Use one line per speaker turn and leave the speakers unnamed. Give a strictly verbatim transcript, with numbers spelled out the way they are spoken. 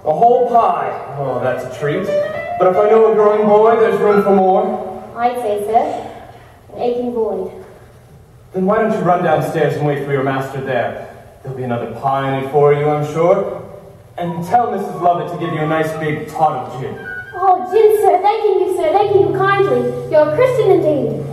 A whole pie. Oh, that's a treat. But if I know a growing boy, there's room for more.
I'd say, sir. An aching void.
Then why don't you run downstairs and wait for your master there? There'll be another pie in it for you, I'm sure. And tell Missus Lovett to give you a nice big tot of gin.
Oh, gin, sir. Thanking you, sir. Thanking you kindly. You're a Christian indeed.